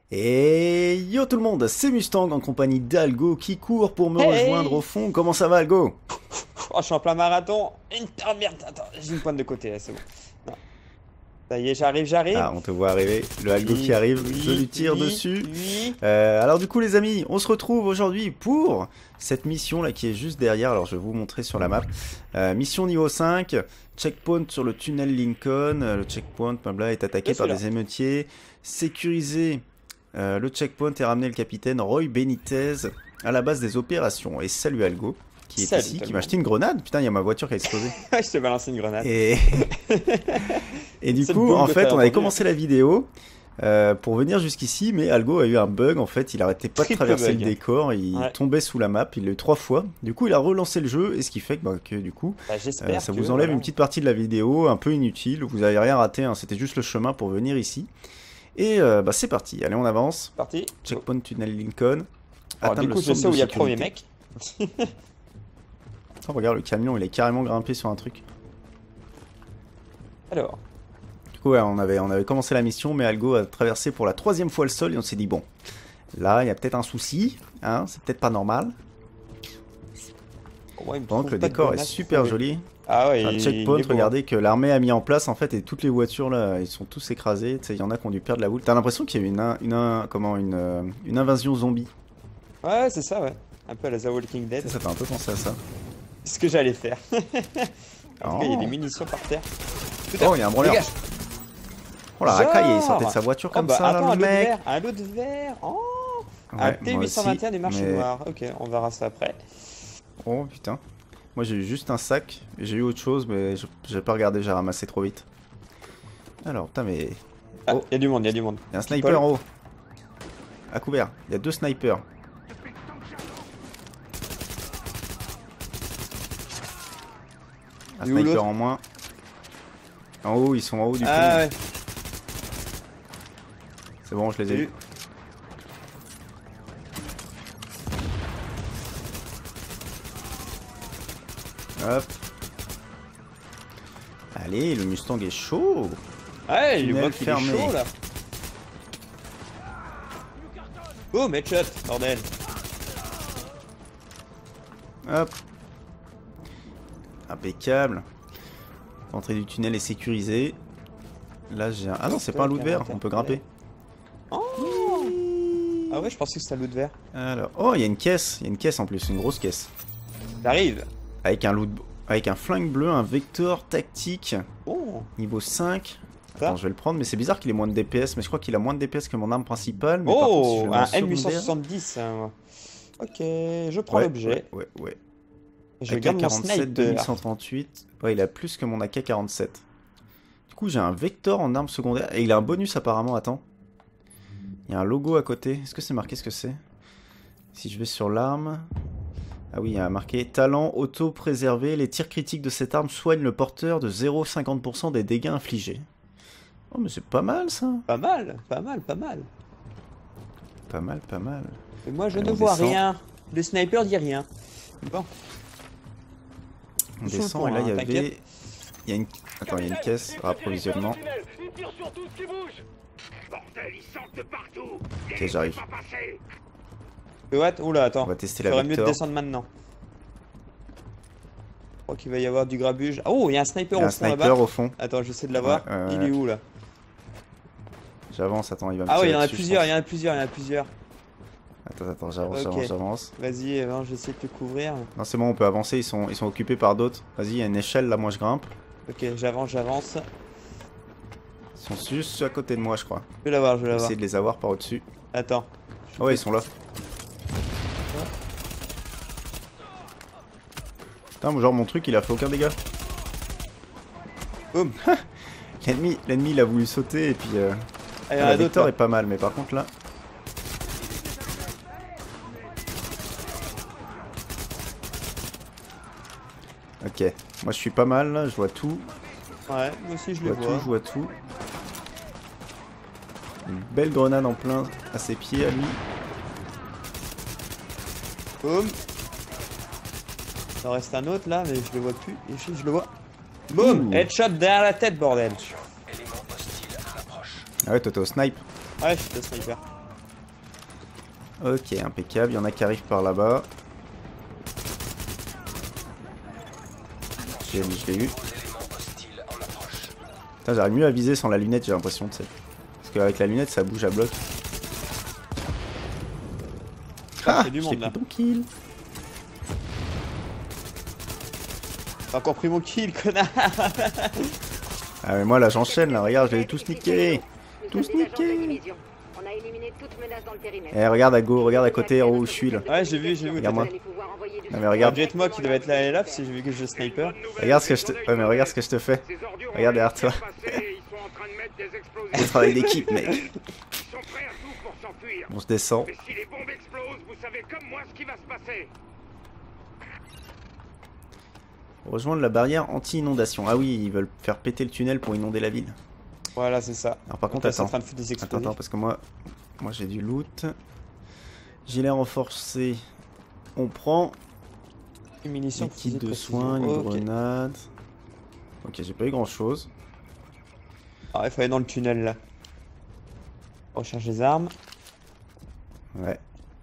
Et yo tout le monde, c'est Mustang en compagnie d'Algo qui court pour me rejoindre au fond. Comment ça va Algo? Oh, je suis en plein marathon. Oh merde, attends, j'ai une pointe de côté là, c'est bon. Non. Ça y est, j'arrive. Ah, on te voit arriver, le Algo qui arrive, je lui tire dessus. Alors du coup les amis, on se retrouve aujourd'hui pour cette mission là qui est juste derrière. Alors je vais vous montrer sur la map. Mission niveau 5, checkpoint sur le tunnel Lincoln. Le checkpoint blabla, est attaqué par des émeutiers. Sécuriser le checkpoint et ramener le capitaine Roy Benitez à la base des opérations. Et salut Algo qui est ici, qui m'a acheté une grenade. Putain, il y a ma voiture qui a explosé. Je t'ai balancé une grenade. Et du coup, en fait, on avait commencé la vidéo pour venir jusqu'ici, mais Algo a eu un bug. En fait, il arrêtait pas de traverser le décor, il tombait sous la map, il l'a eu 3 fois. Du coup, il a relancé le jeu, et ce qui fait que du coup, ça vous enlève une petite partie de la vidéo, un peu inutile. Vous n'avez rien raté, hein, c'était juste le chemin pour venir ici. Et c'est parti, allez, on avance. Parti. Checkpoint tunnel Lincoln. Alors, du coup, je sais où il y a le premier mec. Oh, regarde, le camion, il est carrément grimpé sur un truc. Alors. Du coup, ouais, on avait commencé la mission, mais Algo a traversé pour la 3e fois le sol et on s'est dit, bon, là, il y a peut-être un souci, hein, c'est peut-être pas normal. Ouais, donc, le décor est super joli. Ah ouais, un checkpoint, regardez, que l'armée a mis en place, en fait, et toutes les voitures, là, ils sont tous écrasés. Tu sais, il y en a qui ont dû perdre la boule. T'as l'impression qu'il y a eu une invasion zombie. Ouais, c'est ça, ouais. Un peu à la The Walking Dead. Ça fait un peu penser à ça. C'est ce que j'allais faire. En tout cas, il y a des munitions par terre. Oh, il y a un branleur. Oh la racaille, il sortait de sa voiture comme ça, attends, là, le mec. Un lot de verre. Oh, ouais, un T821 du marché noir. Ok, on verra ça après. Oh putain. Moi j'ai eu juste un sac, j'ai eu autre chose, mais j'ai pas regardé, j'ai ramassé trop vite. Alors, putain, mais. Ah, y a du monde, y a du monde. Y a un sniper en haut. À couvert, il y a 2 snipers. Un sniper en moins. En haut, ils sont en haut du coup. Ah ouais. C'est bon, je les ai eu. Hop. Allez, le Mustang est chaud. Ouais, il est chaud là. Oh, headshot, bordel. Hop. Impeccable. L'entrée du tunnel est sécurisée. Là j'ai un... Ah non, c'est pas un loot vert, on peut grimper. Oh. Ah ouais, je pensais que c'était un loot vert. Alors, oh, il y a une caisse en plus, une grosse caisse. J'arrive. Avec un flingue bleu, un vecteur tactique. Oh. Niveau 5. Attends, je vais le prendre, mais c'est bizarre qu'il ait moins de DPS, mais je crois qu'il a moins de DPS que mon arme principale. Mais par contre, si je un M870. Ok, je prends l'objet. Ouais. Je garde mon sniper. 2138. Ouais, il a plus que mon AK-47. Du coup, j'ai un vecteur en arme secondaire. Et il a un bonus apparemment, attends. Il y a un logo à côté. Est-ce que c'est marqué ce que c'est? Si je vais sur l'arme... Ah oui, il y a marqué talent auto-préservé. Les tirs critiques de cette arme soignent le porteur de 0,50% des dégâts infligés. Oh, mais c'est pas mal ça. Pas mal. Pas mal. Et moi, je ne vois rien. Le sniper dit rien. Bon. On descend et là, il y avait... Attends, il y a une caisse, approvisionnement. Ok, j'arrive. What? Oula, attends. On va tester la J'aurais mieux de Vector. descendre maintenant. Je crois qu'il va y avoir du grabuge. Oh, il y a un sniper au fond là-bas. Au fond. Attends, j'essaie de l'avoir. Il est où là? J'avance, attends, il va me Ah ouais, tirer il y en a dessus, plusieurs. Attends, j'avance. Vas-y, j'essaie de te couvrir. Non, c'est bon, on peut avancer, ils sont occupés par d'autres. Vas-y, il y a une échelle, là, moi je grimpe. Ok, j'avance. Ils sont juste à côté de moi, je crois. Je vais l'avoir. Essayer de les avoir par au-dessus. Attends. Oh ouais, ils sont là. Putain, genre mon truc, il a fait aucun dégât. Boum. L'ennemi, il a voulu sauter et puis... la Vector est pas mal, mais par contre là... Ok, moi je suis pas mal là, je vois tout. Ouais, moi aussi je le vois. Je vois tout. Une belle grenade en plein à ses pieds à lui. Boum. Il en reste un autre là, mais je le vois plus. Ici, je le vois. Boum. Headshot derrière la tête, bordel. Ah ouais, toi t'es au snipe. Ouais, je suis au sniper. Ok, impeccable. Il y en a qui arrivent par là-bas. Je l'ai eu. J'arrive mieux à viser sans la lunette, j'ai l'impression, tu sais. Parce qu'avec la lunette, ça bouge à bloc. Ah, j'ai du monde là. Ton kill. T'as encore pris mon kill, connard. Ah mais moi là j'enchaîne là, regarde, je vais tous niquer. Tous niquer. Eh regarde à go, regarde à côté où je suis là. Ouais j'ai vu. Regarde-moi. Non mais regarde. Jette-moi qui devait être là et là si j'ai vu que je sniper. Regarde ce que je te... Ouais mais regarde ce que je te fais. Regarde derrière toi. C'est travail d'équipe mec. Bon je descends. Rejoindre la barrière anti-inondation. Ah oui, ils veulent faire péter le tunnel pour inonder la ville. Voilà, c'est ça. Alors par contre, attends. Attends, parce que moi j'ai du loot. Gilet renforcé. On prend. Une munition. Kit de soins, une grenade. Ok, j'ai pas eu grand chose. Ah, il faut aller dans le tunnel là. Recherche des armes. Ouais.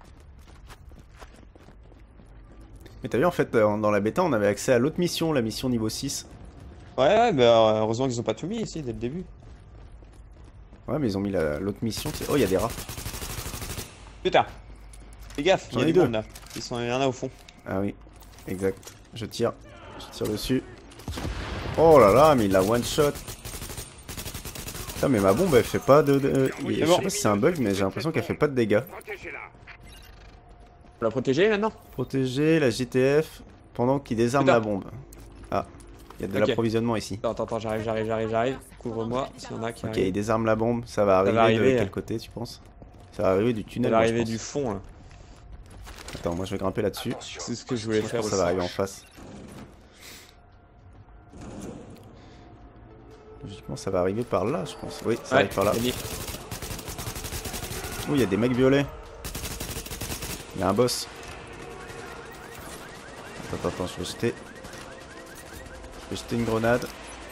Mais t'as vu en fait dans la bêta on avait accès à l'autre mission, la mission niveau 6. Ouais bah heureusement qu'ils ont pas tout mis ici dès le début. Ouais mais ils ont mis l'autre mission. Oh il y a des rats. Putain. Fais gaffe, il y a des deux monde là. Il y en a au fond. Ah oui, exact. Je tire dessus. Oh là là, mais il a one shot. Putain mais ma bombe elle fait pas de... Je sais pas si c'est un bug mais j'ai l'impression qu'elle fait pas de dégâts. Faut la protéger maintenant. Protéger la JTF pendant qu'il désarme la bombe. Ah, il y a de l'approvisionnement ici. Attends, j'arrive. Couvre-moi s'il y en a qui arrivent. Ok, il désarme la bombe, ça va arriver de quel côté tu penses? Ça va arriver du tunnel. Ça va arriver du fond là. Attends, moi je vais grimper là-dessus. C'est ce que je voulais faire aussi. Ça va arriver en face. Logiquement ça va arriver par là je pense. Oui, ça arrive par là. Oh, il y a des mecs violets. Il y a un boss. Attends, je vais jeter une grenade.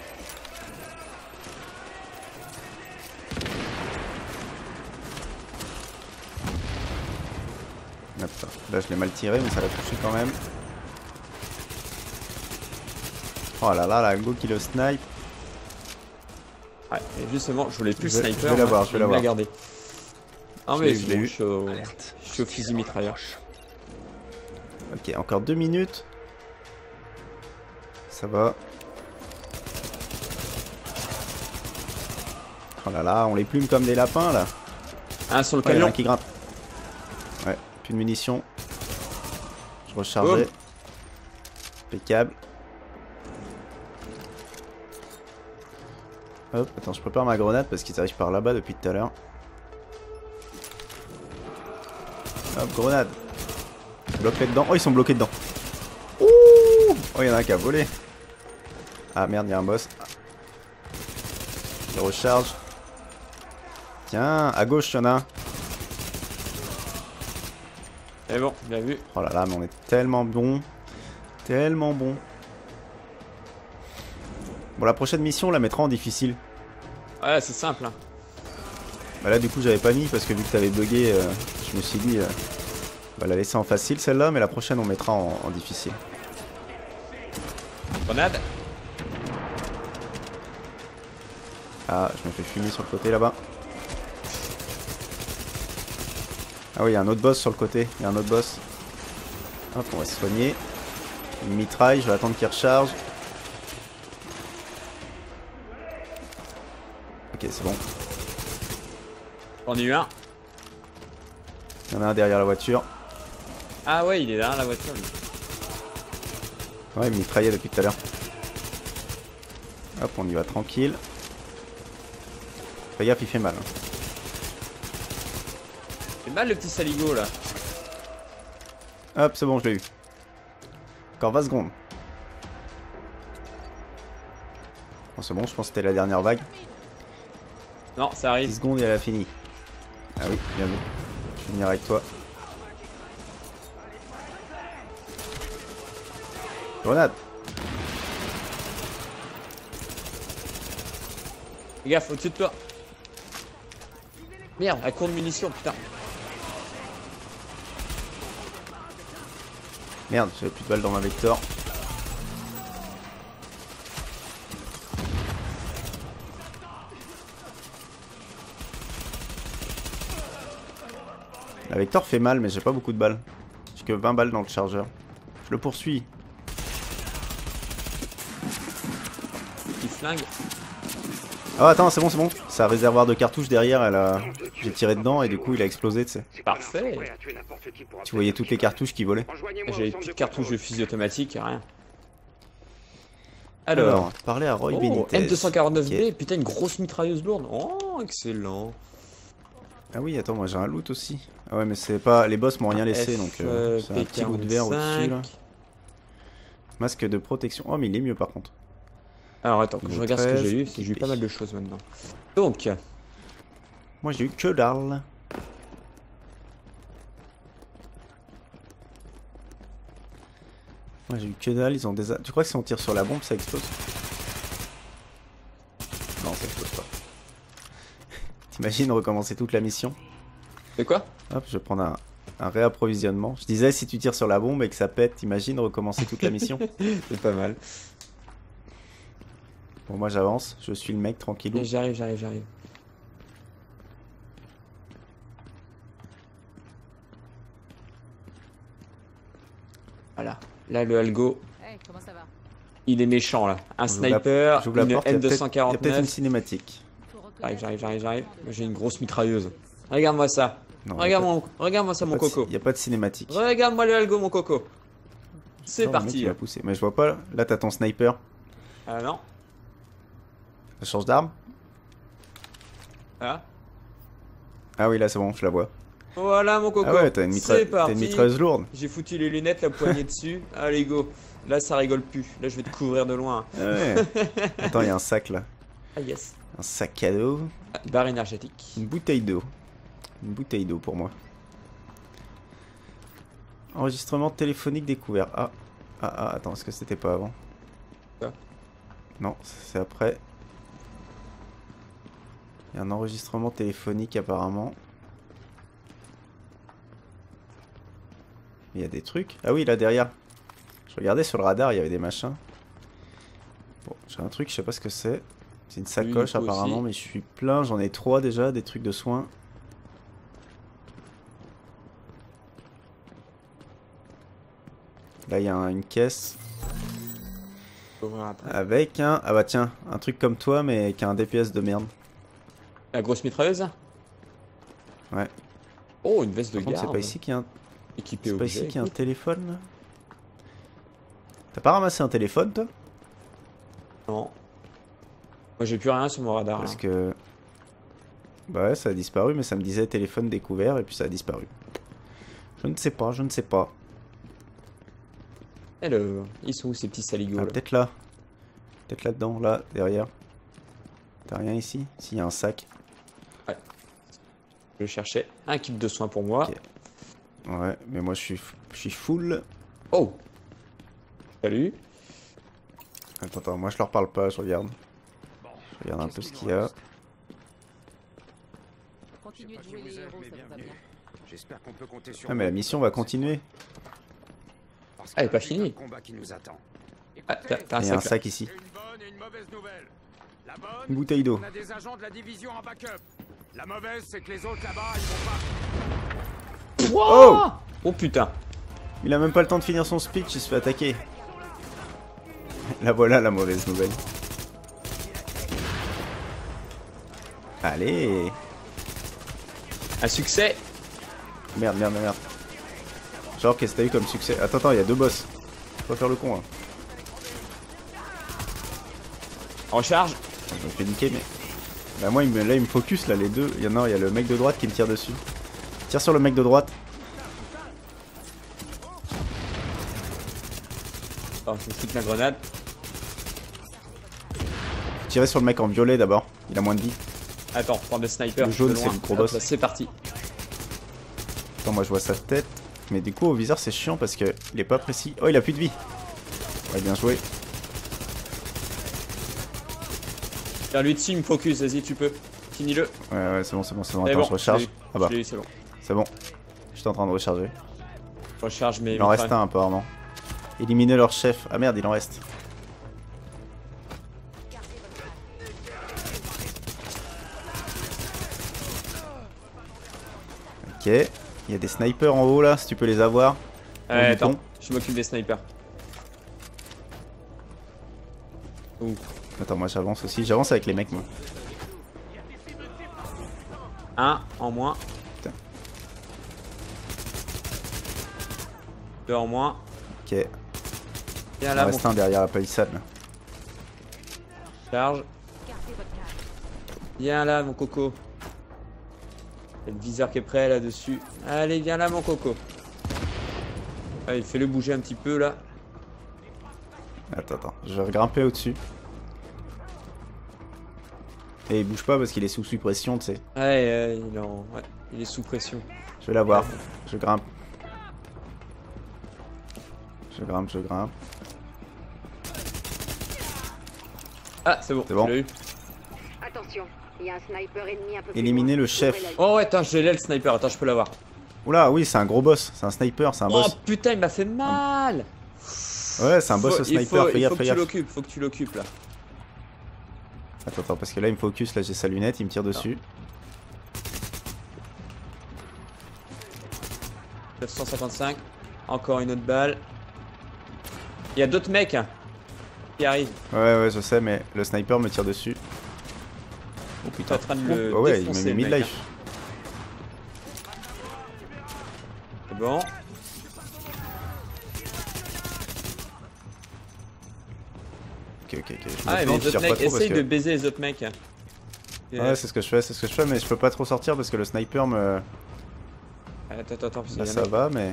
Attends, là je l'ai mal tiré mais ça l'a touché quand même. Oh là là, la go qui le snipe. Ouais, et justement, je voulais plus le sniper. Je vais l'avoir, je vais l'avoir. Garder. Ah mais je l'ai eu. Je suis au fusil mitrailleur. Ok, encore 2 minutes. Ça va. Oh là là, on les plume comme des lapins là. Ah, sur le Il y en a camion. un qui grimpe. Ouais, plus de munitions. Je rechargeais. Impeccable. Hop, attends, je prépare ma grenade parce qu'ils arrivent par là-bas depuis tout à l'heure. Hop, grenade. Bloque-les dedans. Oh, ils sont bloqués dedans. Ouh. Oh, il y en a un qui a volé. Ah merde, il y a un boss. Je recharge. Tiens, à gauche, il y en a un. C'est bon, bien vu. Oh là là, mais on est tellement bon. Tellement bon. Bon, la prochaine mission, on la mettra en difficile. Ouais, c'est simple. Hein. Bah là, du coup, j'avais pas mis parce que vu que t'avais bugué, je me suis dit, on va la laisser en facile celle-là, mais la prochaine, on mettra en difficile. Grenade. Ah, je me fais fumer sur le côté là-bas. Ah oui, il y a un autre boss sur le côté. Il y a un autre boss. Hop, on va se soigner. Une mitraille, je vais attendre qu'il recharge. Ok, c'est bon. J'en ai eu un. Il y en a un derrière la voiture. Ah ouais, il est derrière la voiture lui. Ouais, il me mitraillait depuis tout à l'heure. Hop, on y va tranquille. Fais gaffe, il fait mal. C'est mal le petit saligo là. Hop, c'est bon, je l'ai eu. Encore 20 secondes. Bon, c'est bon, je pense que c'était la dernière vague. Non, ça arrive. 10 secondes et elle a fini. Ah oui, bien vu. Je vais venir avec toi. Grenade. Fais gaffe, au-dessus de toi. Merde, à court de munitions, putain. Merde, j'avais plus de balles dans ma Vector. La Vector fait mal, mais j'ai pas beaucoup de balles. J'ai que 20 balles dans le chargeur. Je le poursuis. Il flingue. Oh attends, c'est bon, c'est bon. C'est un réservoir de cartouches derrière, j'ai tiré dedans et du coup il a explosé, tu sais. Parfait. Tu voyais toutes les cartouches qui volaient. J'ai plus de cartouches de fusil automatique, rien. Alors, parler à Roy Benitez. M249B, putain, une grosse mitrailleuse lourde. Oh, excellent. Ah oui, attends, moi j'ai un loot aussi. Ah ouais, mais c'est pas. Les boss m'ont rien laissé, donc c'est un petit loot vert au-dessus là. Masque de protection. Oh, mais il est mieux par contre. Alors attends, que je regarde ce que j'ai eu, parce que j'ai eu pas mal de choses maintenant. Donc. Moi j'ai eu que dalle. Moi j'ai eu que dalle, ils ont des... Tu crois que si on tire sur la bombe ça explose? Non, ça explose pas. T'imagines recommencer toute la mission? C'est quoi? Hop, je vais prendre un réapprovisionnement. Je disais si tu tires sur la bombe et que ça pète, t'imagines recommencer toute la mission? C'est pas mal. Bon, moi j'avance, je suis le mec tranquillou. J'arrive. Voilà. Là, le Algo. Hey, comment ça va? Il est méchant là. Un sniper, j'ouvre la une porte, M249. Il y a peut-être une cinématique. J'arrive. J'ai une grosse mitrailleuse. Regarde-moi ça. Non, Regarde-moi ça, mon coco. Il n'y a pas de cinématique. Regarde-moi le Algo, mon coco. C'est Attends, le mec, parti. il va pousser. Mais je vois pas. Là, t'as ton sniper. Ah non. Ça change d'arme? Ah. Ah oui, là c'est bon, je la vois. Voilà mon coco. Ah ouais, t'as une parti. mitrailleuse lourde. J'ai foutu les lunettes, la poignée dessus. Allez go. Là ça rigole plus. Là je vais te couvrir de loin. Ah ouais. Attends, il y a un sac là. Ah yes. Un sac à dos. Barre énergétique. Une bouteille d'eau. Une bouteille d'eau pour moi. Enregistrement téléphonique découvert. Ah, attends, est-ce que c'était pas avant? Quoi? Non, c'est après. Il y a un enregistrement téléphonique apparemment. Il y a des trucs. Ah oui, là derrière. Je regardais sur le radar, il y avait des machins. Bon, j'ai un truc, je sais pas ce que c'est. C'est une sacoche apparemment, aussi. mais je suis plein, j'en ai 3 déjà, des trucs de soins. Là, il y a une caisse. Avec un... Ah bah tiens, un truc comme toi, mais avec un DPS de merde. La grosse mitrailleuse? Ouais. Oh, une veste de garde. C'est pas ici qu'il y a un... Équipé C'est pas ici qu'il y a un téléphone là? T'as pas ramassé un téléphone toi? Non. Moi j'ai plus rien sur mon radar. Parce que... Bah ouais, ça a disparu, mais ça me disait téléphone découvert et puis ça a disparu. Je ne sais pas, je ne sais pas. Hello. Ils sont où ces petits saligots Ah, là? peut-être là. Peut-être là-dedans, là, derrière. T'as rien ici? Si, il y a un sac. Ouais. Je cherchais un kit de soins pour moi. Ok. Ouais, mais moi je suis full. Oh. Salut. Attends, moi je leur parle pas, je regarde. Je regarde un peu ce qu'il y a. Continuez de jouer les héros, ça vous va bien. J'espère qu'on peut compter sur Ah mais la mission va continuer. Elle est pas finie. Ah, t'as un Il y a un sac. sac ici. Une bonne et une mauvaise nouvelle. La bonne, Une bouteille d'eau. on a des agents de la division en backup. La mauvaise, c'est que les autres là-bas, ils vont pas. Oh. Oh putain. Il a même pas le temps de finir son speech, il se fait attaquer. La voilà la mauvaise nouvelle. Allez. Un succès. Merde. Genre qu'est-ce que t'as eu comme succès? Attends, il y a 2 boss. Faut pas faire le con hein. En charge. Je me fais niquer mais... Bah moi là il me focus là les deux. Il y a le mec de droite qui me tire dessus. Tire sur le mec de droite. Attends, je me fous de ma grenade. Tirez sur le mec en violet d'abord. Il a moins de vie. Attends, prendre le sniper. Le jaune, de loin. c'est le gros Hop, boss. là, c'est parti. Attends, moi je vois sa tête. Mais du coup au viseur c'est chiant parce que il est pas précis. Oh il a plus de vie. Ouais bien joué. Tiens, lui dessus, il me focus. Vas-y, tu peux. Finis-le. Ouais c'est bon. C'est Attends bon, je recharge. Ah bah c'est bon. c'est bon. J'étais en train de recharger. Je recharge mes. Il en reste un apparemment. Éliminer leur chef. Ah merde, il en reste. Ok. Il y a des snipers en haut là, si tu peux les avoir. Attends, je m'occupe des snipers. Ouh. Attends, moi j'avance aussi. J'avance avec les mecs, moi. Un en moins. Putain. Deux en moins. Ok. Viens Il en là, reste un derrière la palissade là. charge. Viens là, mon coco. Il y a le viseur qui est prêt là-dessus. Allez, viens là, mon coco. Allez, fais-le bouger un petit peu là. Attends, je vais grimper au-dessus. Et il bouge pas parce qu'il est sous suppression, tu sais. Ouais, il est sous pression. Je vais l'avoir. Je grimpe. Je grimpe. Ah, c'est bon, C'est bon. je l'ai eu. Attention, il y a un sniper ennemi un peu plus Éliminer loin. le chef. Ouvrez l'œil. Oh ouais, attends, je l'ai le sniper, attends, je peux l'avoir. Oula, oui, c'est un gros boss. C'est un sniper, c'est un Oh boss. putain, il m'a fait mal. Ouais, c'est un boss au sniper, fais gaffe, fais gaffe. Faut que tu l'occupes là. Attends, parce que là il me focus, là j'ai sa lunette, il me tire dessus. 955. Encore une autre balle. Il y a d'autres mecs hein, qui arrivent. Ouais, je sais, mais le sniper me tire dessus. Oh T'es putain. en train de le Oh, ouais, il défoncer, m'a mis le mid mec, life. C'est bon. Ok. Je me Ah, mais plante, les je autres tire pas mecs, trop parce essaye que... de baiser les autres mecs. Ouais, c'est ce que je fais, mais je peux pas trop sortir parce que le sniper me... Attends, parce qu'il Là y en a ça un. va, mais...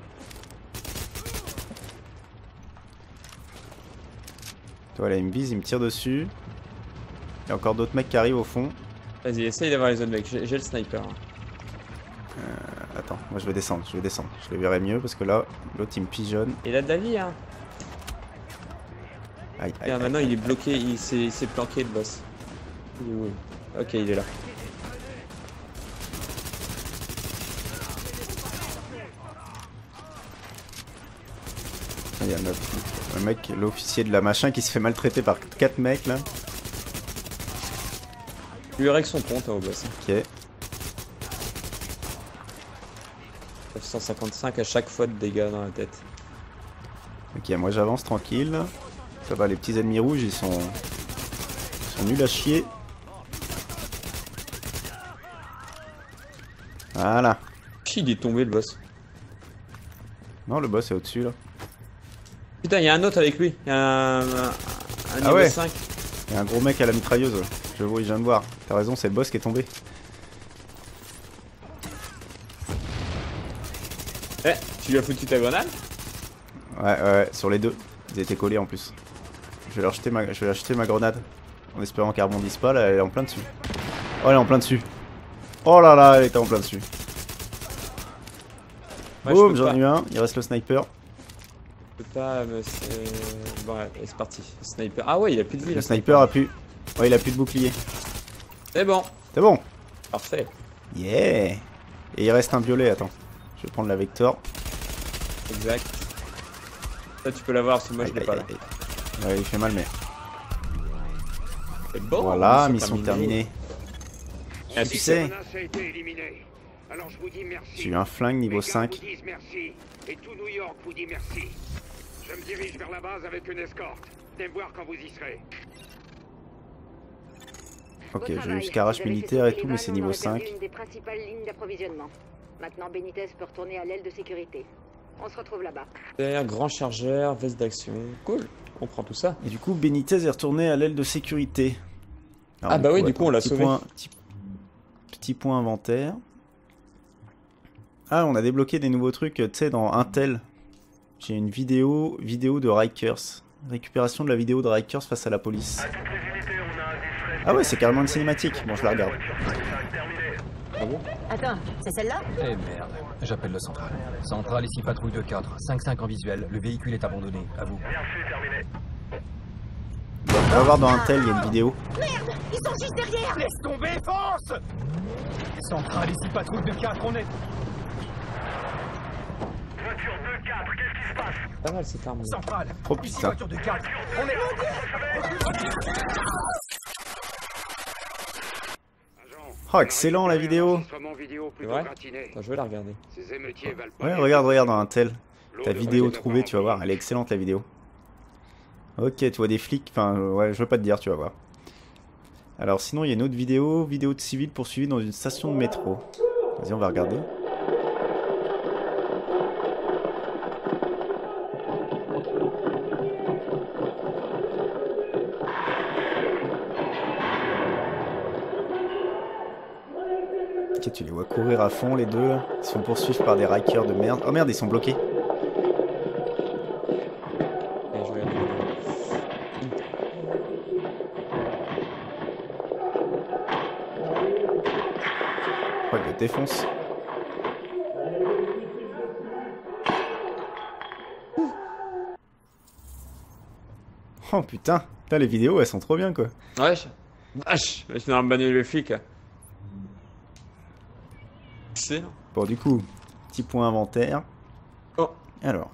Toi là il me vise, il me tire dessus. Il y a encore d'autres mecs qui arrivent au fond. Vas-y, essaye d'avoir les autres mecs, j'ai le sniper. hein. Attends, moi je vais descendre. Je le verrai mieux parce que là, l'autre il me pigeonne. Il a de la vie hein. Aïe. Regarde, maintenant il est bloqué, il s'est planqué le boss. Il est où? Ok, il est là. Il y a un mec, l'officier de la machin qui se fait maltraiter par 4 mecs là. Lui règle son compte hein, au boss. Ok. 955 à chaque fois de dégâts dans la tête. Ok, moi j'avance tranquille. Ça va, les petits ennemis rouges ils sont nuls à chier. Voilà. Il est tombé le boss. Non, le boss est au-dessus là. Putain, il y a un autre avec lui. Il y a un niveau ouais. 5. Il y a un gros mec à la mitrailleuse. Je viens de voir. T'as raison, c'est le boss qui est tombé. Eh, tu lui as foutu ta grenade? Ouais, sur les deux. Ils étaient collés en plus. Je vais leur jeter ma grenade. En espérant qu'elle rebondisse pas, là elle est en plein dessus. Oh, elle est en plein dessus. Oh là là, elle était en plein dessus. Ouais, Boum, j'en ai eu un. Il reste le sniper. Je peux pas me... Bon, ouais, c'est parti. Sniper. Ah ouais, il a plus de vie. Le sniper a plus. Ouais, il a plus de bouclier. C'est bon. C'est bon. Parfait. Yeah. Et il reste un violet, attends. Je vais prendre la Vector. Exact. Ça, tu peux l'avoir parce que moi je l'ai pas là. Ouais, il fait mal, mais. C'est bon. Voilà, mission terminée. Ah, Succès. a été éliminé. Alors je vous dis merci. J'ai eu un flingue niveau Les gars 5. vous disent merci. Et tout New York vous dit merci. Je me dirige vers la base avec une escorte. Venez me voir quand vous y serez. Ok, Beau j'ai eu travail. Scarache Vous avez militaire fait et tout, sauter mais les c'est vannes, on niveau aurait perdu 5. une des principales lignes d'approvisionnement. Maintenant, Benitez peut retourner à l'aile de sécurité. On se retrouve là-bas. Derrière, grand chargeur, veste d'action. Cool. On prend tout ça. Et du coup, Benitez est retourné à l'aile de sécurité. Alors, Ah bah oui, du attends, coup, on l'a petit sauvé. Petit point inventaire. Ah, on a débloqué des nouveaux trucs, tu sais, dans Intel. J'ai une vidéo de Rikers. Récupération de la vidéo de Rikers face à la police. Ah ouais, c'est carrément une cinématique. Bon, je la regarde. Ah bon? Attends, c'est celle-là? Eh merde, j'appelle le central. Central, ici patrouille de 4, 5-5 en visuel, le véhicule est abandonné, à vous. On va voir dans Intel, il y a une vidéo. Ils sont juste derrière! Laisse tomber, fonce! Central, ici patrouille de 4, on est... Pas mal cette arme. Centrale. Oh Ici, putain. voiture de 4. On est... Oh, excellent la vidéo. C'est vrai? Attends, je vais la regarder. Ouais, regarde dans un tel. Ta vidéo trouvée, tu vas voir, elle est excellente la vidéo. Ok, tu vois des flics, enfin, ouais, je veux pas te dire, tu vas voir. Alors sinon, il y a une autre vidéo de civil poursuivi dans une station de métro. Vas-y, on va regarder. Ok, tu les vois courir à fond les deux là. Ils se font poursuivre par des rikers de merde. Oh merde, ils sont bloqués. Et je vais... Oh, ils le défoncent. Oh putain, là les vidéos elles sont trop bien quoi. Ouais, vache, je suis dans le bagnole le flic. Excellent. Bon du coup, petit point inventaire. Oh. Alors.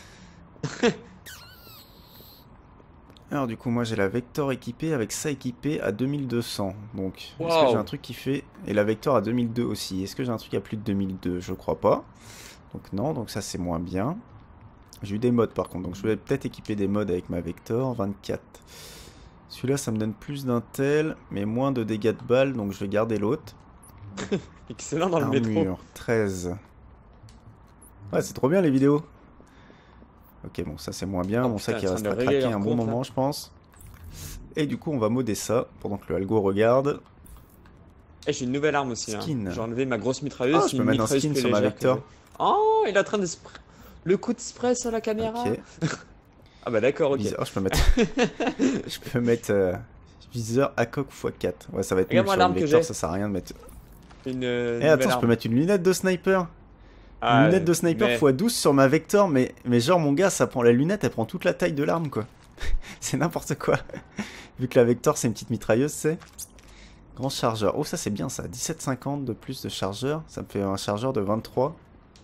Alors du coup moi j'ai la Vector équipée avec ça équipé à 2200. Donc est-ce que Wow. j'ai un truc qui fait... Et la Vector à 2002 aussi. Est-ce que j'ai un truc à plus de 2002? Je crois pas. Donc non, donc ça c'est moins bien. J'ai eu des mods par contre, donc je vais peut-être équiper des mods avec ma Vector 24. Celui-là ça me donne plus d'intel, mais moins de dégâts de balles, donc je vais garder l'autre. Excellent dans le métro. Armure 13. Ouais, c'est trop bien les vidéos. Ok, bon, ça c'est moins bien. Oh, Bon, putain, ça qui ça reste me à régale craquer leur un bon compte, moment, là. je pense. Et du coup, on va modder ça pendant que le algo regarde. Eh, j'ai une nouvelle arme aussi. Skin. Hein. J'ai enlevé ma grosse mitrailleuse. Ah, c'est je peux une mettre un mitrailleuse skin plus sur ma légère Vector. que- Oh, il est en train de... Le coup de spray sur la caméra. Ok. Ah bah d'accord, ok. Oh, je peux mettre. Je peux mettre viseur ACOG x4. Ouais, ça va être nul Regarde-moi sur l'arme une que Vector, j'ai. ça sert à rien de mettre. Une Eh, attends, je peux mettre une lunette de sniper. Une lunette de sniper x12 sur ma Vector, mais genre mon gars, ça prend la lunette, elle prend toute la taille de l'arme quoi. C'est n'importe quoi. Vu que la Vector c'est une petite mitrailleuse, c'est. Grand chargeur. Oh, ça c'est bien ça. 17,50 de plus de chargeur. Ça me fait un chargeur de 23.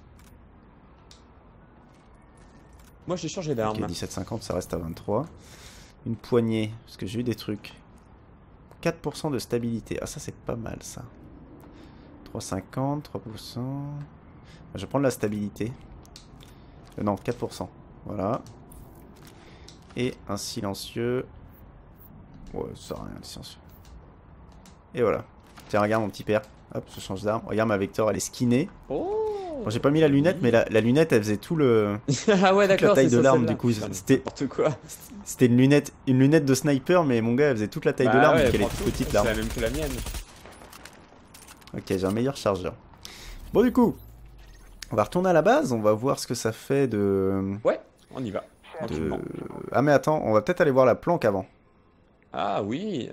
Moi j'ai changé d'arme. Ok, 17,50 ça reste à 23. Une poignée, parce que j'ai eu des trucs. 4% de stabilité. Ah, ça c'est pas mal ça. 3,50, 3%. Je vais prendre la stabilité. Non, 4%. Voilà. Et un silencieux. Ouais, ça sert à rien, le silencieux. Et voilà. Tiens, regarde mon petit père. Hop, je change d'arme. Regarde ma Vector, elle est skinnée. Oh. Bon, j'ai pas mis la lunette, mais la lunette, elle faisait tout le... Ah ouais, toute la d'accord. taille c'est de ça, l'arme, celle-là. du coup. Putain, C'était n'importe quoi. une lunette de sniper, mais mon gars, elle faisait toute la taille de Bah l'arme, ouais, vu qu'elle est prends toute tout. petite, C'est l'arme. la même que la mienne. Ok, j'ai un meilleur chargeur. Bon, du coup, on va retourner à la base, on va voir ce que ça fait de... Ouais, on y va. Tranquillement. Ah, mais attends, on va peut-être aller voir la planque avant. Ah oui,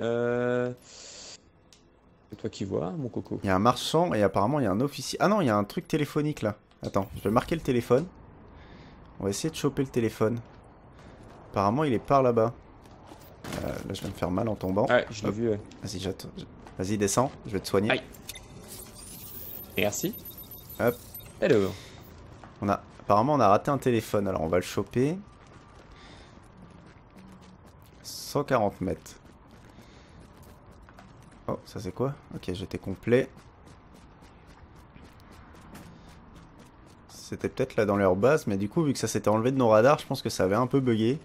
c'est toi qui vois, mon coco. Il y a un marchand et apparemment il y a un officier. Ah non, il y a un truc téléphonique là. Attends, je vais marquer le téléphone. On va essayer de choper le téléphone. Apparemment il est par là-bas. Là je vais me faire mal en tombant. Ouais, je l'ai Hop. vu. Ouais. Vas-y, vas-y, descends, je vais te soigner. Aïe. Merci. Hop. Hello. Apparemment on a raté un téléphone, alors on va le choper. 140 mètres. Oh, ça c'est quoi? Ok, j'étais complet. C'était peut-être là dans leur base, mais du coup, vu que ça s'était enlevé de nos radars, je pense que ça avait un peu bugué.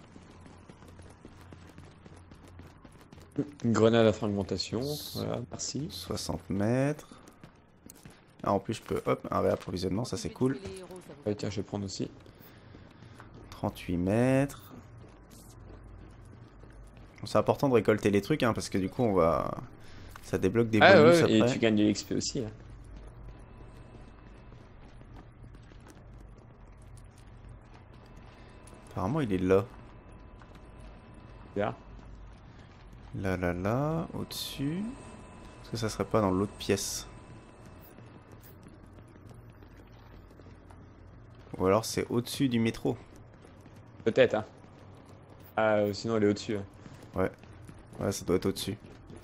Une grenade à fragmentation. Voilà, merci. 60 mètres. Ah, en plus, je peux, hop, un réapprovisionnement, ça c'est cool. Ouais, tiens, je vais prendre aussi. 38 mètres. Bon, c'est important de récolter les trucs, hein, parce que du coup, on va... Ça débloque des Ah bonus ouais, et après. tu gagnes de l'XP aussi. Hein. Apparemment, il est là. Bien. Là, au-dessus. Est-ce que ça serait pas dans l'autre pièce? Ou alors c'est au-dessus du métro. Peut-être, hein. Ah, sinon elle est au-dessus. Hein. Ouais, ça doit être au-dessus.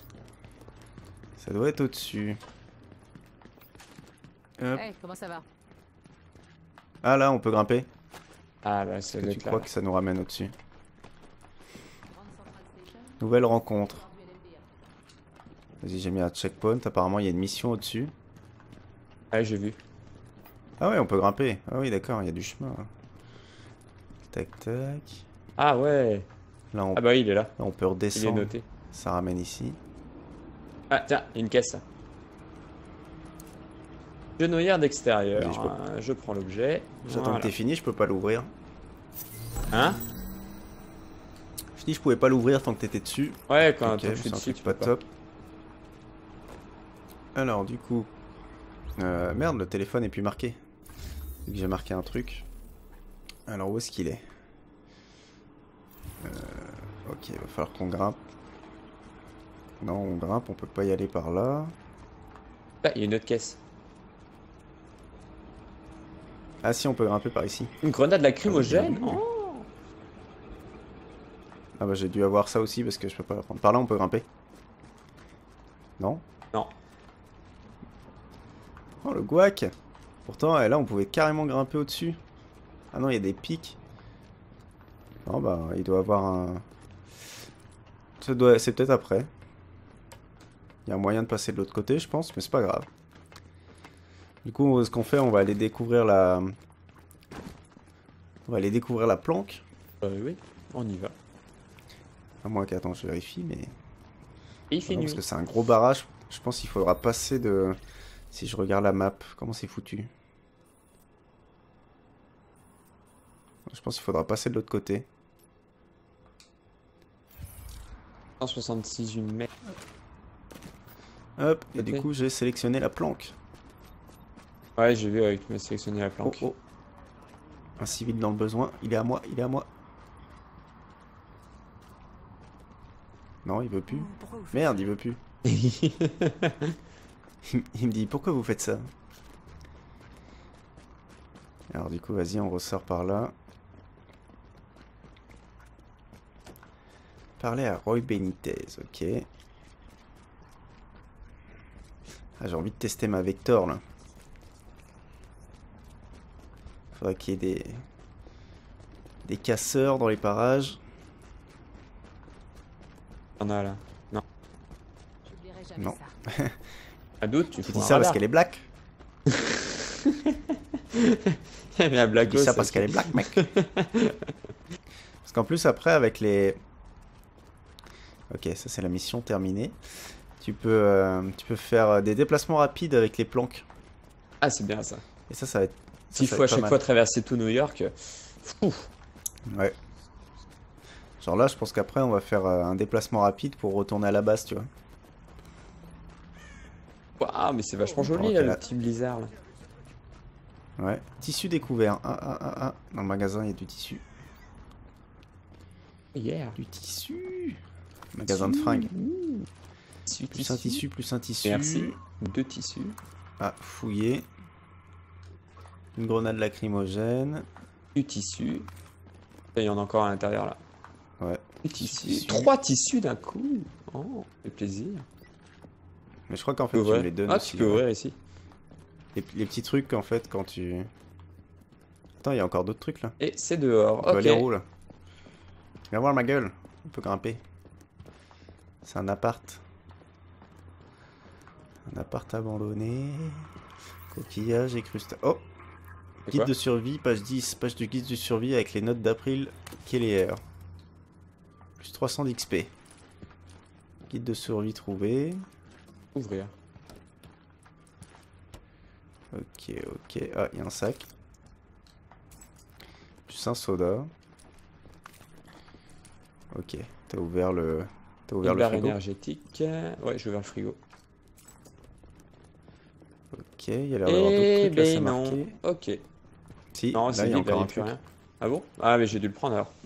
Ça doit être au-dessus. Hop. Hey, comment ça va? Ah là, on peut grimper. Ah bah ça Est-ce doit que tu être là. crois que ça nous ramène au-dessus? Nouvelle rencontre. Vas-y, j'ai mis un checkpoint. Apparemment, il y a une mission au-dessus. Ouais, j'ai vu. Ah ouais, on peut grimper. Ah oui, d'accord, il y a du chemin. Tac, tac. Ah ouais. Là, on, Ah bah il est là. là, on peut Il est redescendre. noté. Ça ramène ici. Ah tiens, il y a une caisse. Genouillère d'extérieur. Vas-y, je peux- Je prends l'objet. J'attends Voilà. que t'aies fini, je peux pas l'ouvrir. Hein? Je dis je pouvais pas l'ouvrir tant que t'étais dessus. Ouais, quand Ok, je je suis sens dessus, que tu pas peux pas. top. Alors du coup... merde, le téléphone est plus marqué. Vu que j'ai marqué un truc. Alors où est-ce qu'il est? Ok, il va falloir qu'on grimpe. Non, on grimpe, on peut pas y aller par là. Ah, il y a une autre caisse. Ah si, on peut grimper par ici. Une grenade lacrymogène? Ah, oui. Oh. Ah bah j'ai dû avoir ça aussi parce que je peux pas la prendre. Par là on peut grimper. Non? Non. Oh le guac! Pourtant là on pouvait carrément grimper au-dessus. Ah non, il y a des pics. Non bah il doit avoir un... C'est peut-être après. Il y a un moyen de passer de l'autre côté je pense, mais c'est pas grave. Du coup ce qu'on fait, on va aller découvrir la... On va aller découvrir la planque. Oui, on y va. À moins qu'attends, je vérifie, mais... Et il fait Non, nuit. parce que c'est un gros barrage. Je pense qu'il faudra passer de... Si je regarde la map, comment c'est foutu? Je pense qu'il faudra passer de l'autre côté. 166 une mètre. Hop, et du Ok. coup j'ai sélectionné la planque. Ouais, j'ai vu avec tu m'as sélectionné la Oh planque. oh. Un civil dans le besoin, il est à moi, il est à moi. Non, il veut plus. Merde, il veut plus. Il me dit pourquoi vous faites ça? Alors du coup vas-y, on ressort par là. Parler à Roy Benitez, ok. Ah, j'ai envie de tester ma Vector là. Faudrait qu'il y ait des casseurs dans les parages. On a là. Non. Non. À d'autres, tu Tu fous dis un ça parce radar. qu'elle est black. Il y avait un black Tu dis ça parce qu'elle est black, mec. Parce qu'en plus après avec les... Ok, ça c'est la mission terminée. Tu peux faire des déplacements rapides avec les planques. Ah, c'est bien ça. Et ça va être... S'il ça faut va à être pas chaque mal. fois traverser tout New York. Fou. Ouais. Genre là, je pense qu'après on va faire un déplacement rapide pour retourner à la base, tu vois. Waouh, mais c'est vachement joli Ok, là, là. le petit blizzard là. Ouais. Tissu découvert. Dans le magasin, il y a du tissu. Yeah. Du tissu. Magasin de fringues. Tissu, Plus un tissu, plus un tissu. Merci. 2 tissus. Ah, fouillé. Une grenade lacrymogène. Du tissu. Et il y en a encore à l'intérieur là. Ouais. Du tissu. Tissu. 3 tissus d'un coup. Oh, fait plaisir. Mais je crois qu'en Tu fait, peux tu me ouvrir. les donnes Ah, aussi. tu peux ouais. ouvrir ici. Les petits trucs, en fait, quand tu... Attends, il y a encore d'autres trucs, là. Et c'est dehors. On peut Ok. aller en haut, là. Viens voir ma gueule. On peut grimper. C'est un appart. Un appart abandonné. Coquillage et crustacés. Oh! C'est Guide quoi de survie, page 10. Page du guide de survie avec les notes d'April Kelleher. Plus 300 d'XP. Guide de survie trouvé. Ouvrir. Ok, ok. Ah, il y a un sac. Plus un soda. Ok, t'as ouvert le... T'as ouvert Une le barre frigo. énergétique. Ouais, j'ai ouvert le frigo. Ok, il y a l'air d'avoir d'autres Eh trucs là, c'est ben non. marqué. Ok. Si, Non, là c'est il y a vide, là, encore il un n'y a plus truc. rien. Ah bon? Ah, mais j'ai dû le prendre alors.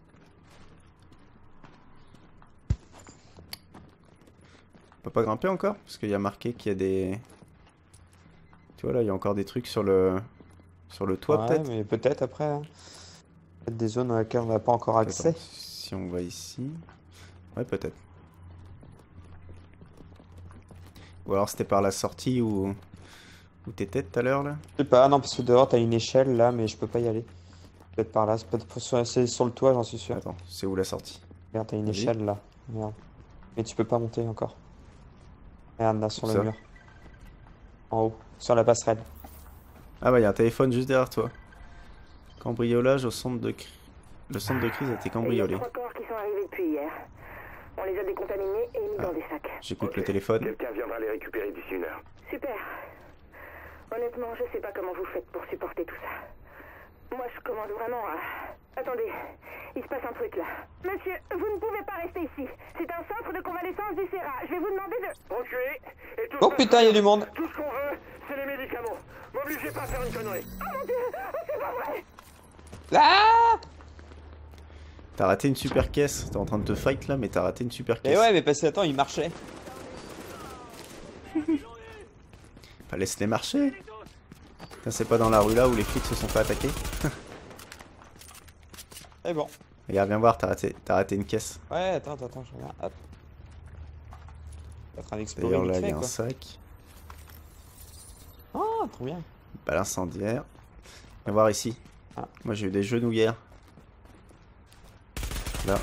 On peut pas grimper encore? Parce qu'il y a marqué qu'il y a des... Tu vois là, il y a encore des trucs sur le toit Ouais, peut-être? mais peut-être après. Hein. Peut-être des zones dans lesquelles on n'a pas encore accès. Attends, si on va ici... Ouais, peut-être. Ou alors c'était par la sortie où Où t'étais tout à l'heure là? Je sais pas, non, parce que dehors t'as une échelle là, mais je peux pas y aller. Peut-être par là, c'est sur le toit, j'en suis sûr. Attends, c'est où la sortie? Regarde, t'as une Vas-y. échelle là. Merde. Mais tu peux pas monter encore. Regarde là sur Où le ça? mur. En haut, sur la passerelle. Ah bah il y a un téléphone juste derrière toi. Cambriolage au centre de crise. Le centre de crise a été Il y a cambriolé. 3 corps qui sont arrivés depuis hier. On les a décontaminés et mis dans des sacs. J'écoute le téléphone. Quelqu'un viendra les récupérer d'ici une heure. Super. Honnêtement, je sais pas comment vous faites pour supporter tout ça. Moi, je commande vraiment à... Attendez, il se passe un truc là. Monsieur, vous ne pouvez pas rester ici. C'est un centre de convalescence du Serra. Je vais vous demander de... Reculez et tout Oh putain, il y a du monde. Tout ce qu'on veut, c'est les médicaments. M'obligez pas à faire une connerie. Oh mon Dieu, oh, c'est pas vrai. Ah! T'as raté une super caisse. T'es en train de te fight là, mais t'as raté une super Mais caisse. ouais, mais parce que attends, il marchait. Bah, laisse-les marcher. Putain, c'est pas dans la rue là où les flics se sont fait attaquer. C'est bon. Regarde, viens voir, t'as raté une caisse. Ouais, attends, je regarde. Hop. T'es en train d'exploser D'ailleurs, vite là, il fait, y a un quoi. sac. Ah, trop bien. Balle incendiaire. Viens voir ici. Ah. Moi, j'ai eu des genouillères. Là.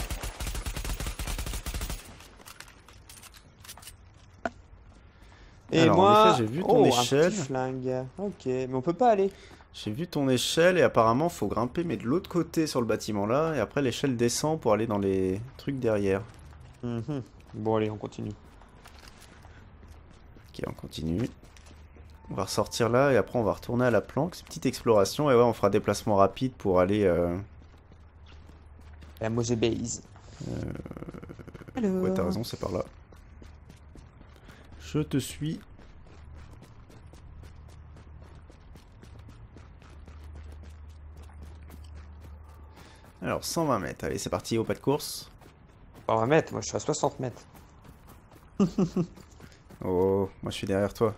Et Alors, en moi, effet, j'ai vu ton un échelle. petit flingue. Ok, mais on peut pas aller. J'ai vu ton échelle et apparemment, faut grimper, mais de l'autre côté sur le bâtiment là. Et après, l'échelle descend pour aller dans les trucs derrière. Mhm. Bon, allez, on continue. Ok, on continue. On va ressortir là et après, on va retourner à la planque. C'est une petite exploration. Et ouais, on fera déplacement rapide pour aller. La Mosée Base. Ouais, t'as raison, c'est par là. Je te suis. Alors, 120 mètres. Allez, c'est parti, au pas de course. 120 mètres, moi je suis à 60 mètres. Oh, moi je suis derrière toi.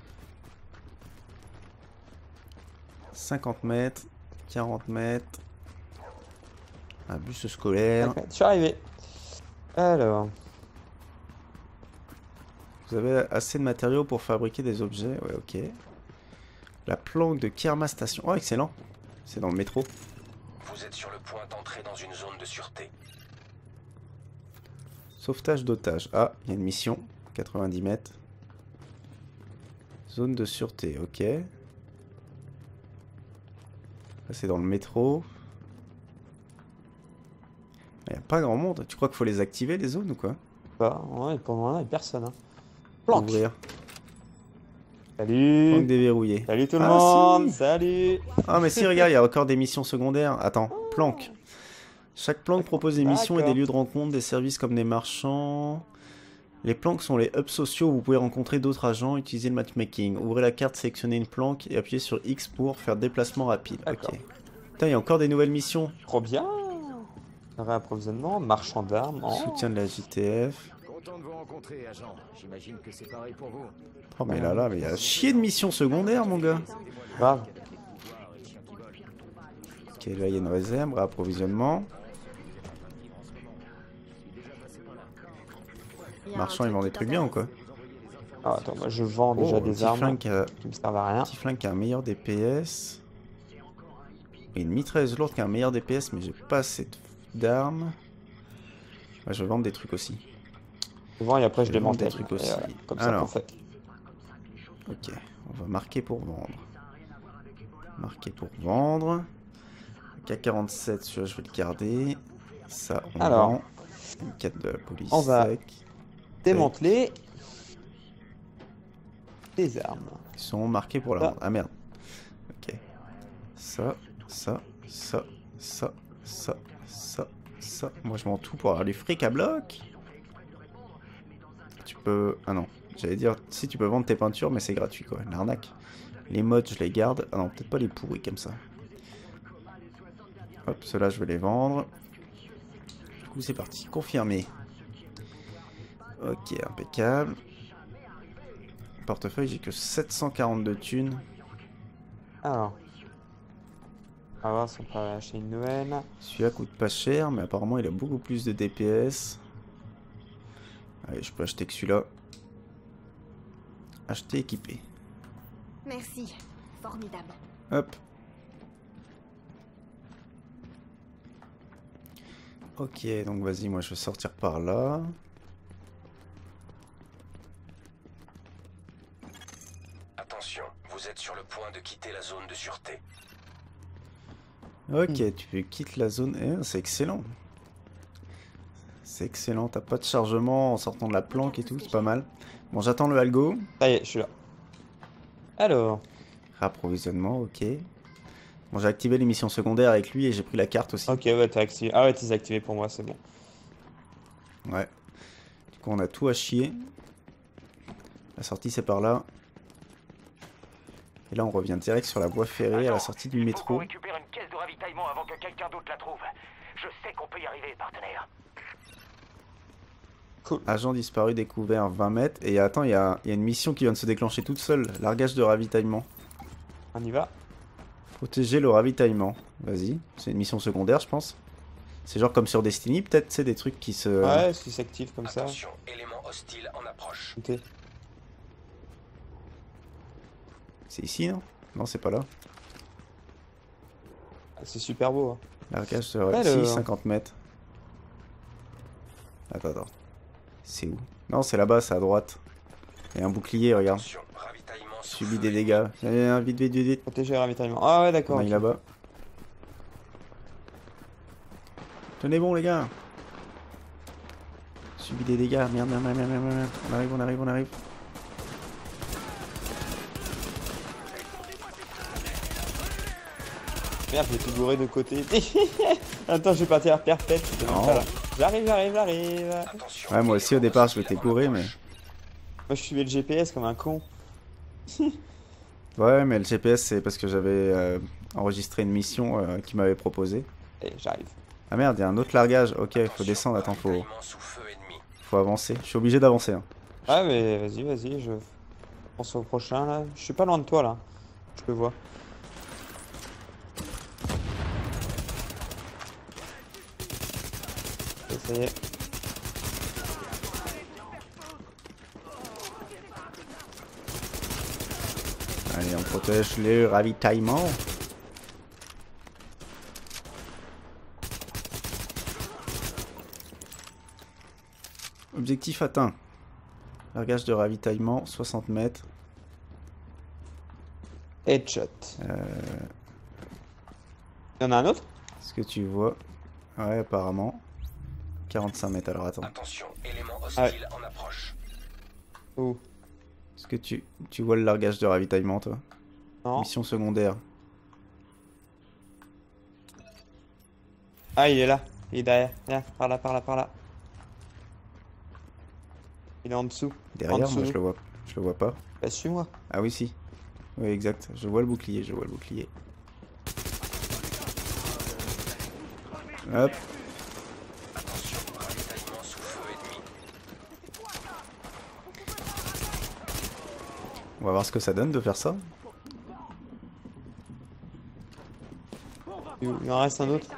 50 mètres, 40 mètres. Un bus scolaire. Je suis arrivé. Alors, Vous avez assez de matériaux pour fabriquer des objets. Ouais, ok. La planque de Kerma Station. Oh, excellent. C'est dans le métro. Vous êtes sur le point d'entrer dans une zone de sûreté. Sauvetage d'otages. Ah, il y a une mission. 90 mètres. Zone de sûreté, ok. Là, c'est dans le métro. Il n'y a pas grand monde. Tu crois qu'il faut les activer, les zones, ou quoi? bah, ouais, pour le moment, il n'y a personne. Hein. Planque. Ouvrir. Salut. Planque déverrouillée. Salut tout le Ah, monde. si. Salut. Ah, mais si, regarde, il y a encore des missions secondaires. Attends, planque. Chaque planque propose des missions et des D'accord. lieux de rencontre, des services comme des marchands. Les planques sont les hubs sociaux où vous pouvez rencontrer d'autres agents, utiliser le matchmaking. Ouvrez la carte, sélectionnez une planque et appuyez sur X pour faire déplacement rapide. D'accord. Ok. Putain, il y a encore des nouvelles missions. Trop bien. Réapprovisionnement, marchand d'armes. Oh. Soutien de la JTF. Content de vous rencontrer, agent. J'imagine que c'est pareil pour vous. Oh, mais là, mais il y a chier de missions secondaires, mon gars. Grave. Ok, là, il y a une réserve, réapprovisionnement. Marchand, il vend des trucs bien ou quoi? Ah, attends, moi je vends déjà Oh, des petit armes flingue qui a- qui me servent à rien. Petit flingue qui a un meilleur DPS. Et une mitrailleuse lourde qui a un meilleur DPS, mais j'ai pas assez d'armes. Ouais, je vais vendre des trucs aussi. Je vends et après je Je vais vendre des démantèle. trucs aussi. Et voilà, comme ça Alors. qu'on fait. Ok, on va marquer pour vendre. Marquer pour vendre. K47, celui-là je vais le garder. Ça, on Alors. vend. M4 de la police. On va- sec. Démanteler des armes. Ils sont marqués pour la Ah. vente. Ah merde. Ok. Ça, ça, ça, ça, ça, ça, ça. Moi je vends tout pour avoir du fric à bloc. Tu peux... Ah non. J'allais dire, si tu peux vendre tes peintures, mais c'est gratuit quoi. L'arnaque. Les mods je les garde. Ah non, peut-être pas les pourris comme ça. Hop, ceux-là je vais les vendre. Du coup c'est parti. Confirmé. Ok, impeccable. Portefeuille, j'ai que 742 thunes. Alors. On va voir si on peut acheter une nouvelle. Celui-là coûte pas cher, mais apparemment il a beaucoup plus de DPS. Allez, je peux acheter que celui-là. Acheter, équiper. Merci. Formidable. Hop. Ok, donc vas-y, moi je vais sortir par là. Attention, vous êtes sur le point de quitter la zone de sûreté. Ok, tu quittes la zone. Eh, c'est excellent. C'est excellent, t'as pas de chargement en sortant de la planque et tout, c'est pas mal. Bon, j'attends le algo. Ça y est, je suis là. Alors, Approvisionnement, ok. Bon, j'ai activé les missions secondaires avec lui et j'ai pris la carte aussi. ok, ouais, t'as activé. Ah ouais, t'es activé pour moi, c'est bon. Ouais. Du coup, on a tout à chier. La sortie, c'est par là. Et là, on revient direct sur la voie ferrée à la sortie du On métro. récupère une caisse de ravitaillement avant que quelqu'un d'autre la trouve. Je sais qu'on peut y arriver, partenaire. Agent disparu découvert 20 mètres. Et attends, il y a une mission qui vient de se déclencher toute seule. Largage de ravitaillement. On y va. Protéger le ravitaillement. Vas-y. C'est une mission secondaire, je pense. C'est genre comme sur Destiny, peut-être, c'est des trucs qui se... Ouais, si s'active comme ça. Attention, élément hostile en approche. Ok. C'est ici, non? Non, c'est pas là. Ah, c'est super beau. Hein. Largage de Alors. ravitaillement. 50 mètres. Attends. C'est où? Non, c'est là-bas, c'est à droite. Il y a un bouclier, regarde. Attention, ravitaillement sous Subit feu des ennemi. dégâts. Viens, vite. Protéger le ravitaillement. Ah ouais, On d'accord. aille ok. là-bas. Tenez bon, les gars. Subit des dégâts. Merde. On arrive. Merde, j'ai tout bourré de côté. Attends, je vais partir perpète. Non. J'arrive. Attention, Ouais, moi aussi, au élément départ, je hostile m'étais en gouré, mais... approche. Moi, je suivais le GPS comme un con. Ouais, mais le GPS, c'est parce que j'avais enregistré une mission qu'il m'avait proposée. Et j'arrive. Ah merde, il y a un autre largage. Ok, il faut Attention, descendre. Attends, faut ravitaillement sous feu ennemi. avancer. Je suis obligé d'avancer. Hein. Ah, mais vas-y, je pense au prochain là. Je suis pas loin de toi là. Je te vois. Et ça y est. Allez, on protège le ravitaillement. Objectif atteint. Largage de ravitaillement, 60 mètres. Headshot. Il y en a un autre? Est-ce que tu vois? Ouais, apparemment. 45 mètres, alors attends. Attention, élément hostile en approche. Où? Est-ce que tu vois le largage de ravitaillement, toi? Non. Mission secondaire. Ah, il est là. Il est derrière. Viens, par là. Il est en dessous. Derrière, dessous. moi je le vois pas. Bah, suis-moi. Ah oui, si. Oui, exact. Je vois le bouclier, Hop. Attention, ravitaillement sous feu ennemi. On va voir ce que ça donne de faire ça. Il en reste un autre.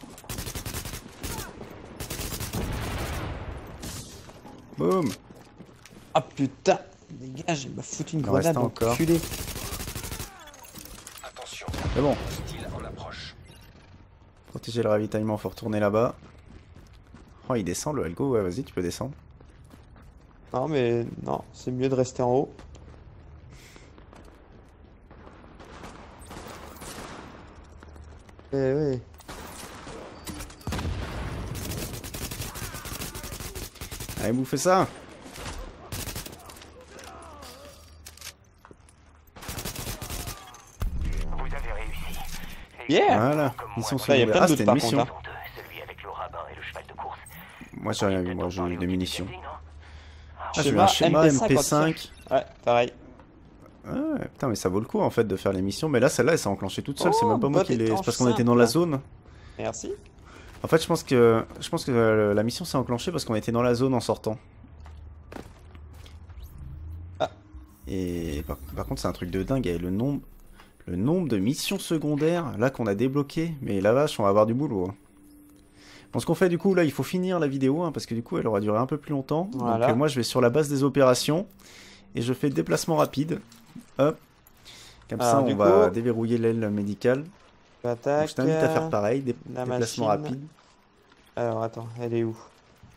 Boum. Ah putain. Dégage, il m'a foutu une Il en reste grenade encore. enculé. Attention, C'est bon. hostile en approche. Protéger le ravitaillement, faut retourner là-bas. Oh, il descend le Algo. Ouais, vas-y, tu peux descendre. Non, mais non, c'est mieux de rester en haut. Eh oui. Allez, bouffez ça. Vous avez réussi. Yeah! Voilà. Mission Ça, y a secondaire. plein Ah, d'autres c'était une par mission. contre, Celui avec le rabbin et le cheval de course. Moi, j'ai rien vu. Moi, j'ai eu des munitions. Ah, j'ai eu Schéma un schéma MP5 MP5. Ouais, pareil. Ouais, putain, mais ça vaut le coup en fait de faire les missions. Mais là, celle-là, elle s'est enclenchée toute seule. C'est Oh, même pas moi botte qui l'ai. C'est étanche parce qu'on était dans la simple. zone. Merci. En fait, je pense que la mission s'est enclenchée parce qu'on était dans la zone en sortant. Ah. Et par contre, c'est un truc de dingue. Et le nombre de missions secondaires là qu'on a débloquées. Mais la vache, on va avoir du boulot. Hein. Bon, ce qu'on fait du coup, là, il faut finir la vidéo hein, parce que du coup, elle aura duré un peu plus longtemps. Voilà. Donc, moi, je vais sur la base des opérations et je fais déplacement rapide. Hop. Comme Alors, ça, du on va coup, déverrouiller l'aile médicale. Attaque. Je t'invite à faire pareil, la déplacement machine. rapide. Alors, attends, elle est où?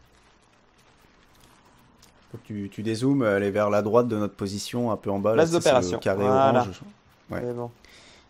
Tu dézoomes, elle est vers la droite de notre position, un peu en bas. Place là, tu sais, c'est d'opération. le carré Voilà. orange. Ouais. C'est bon.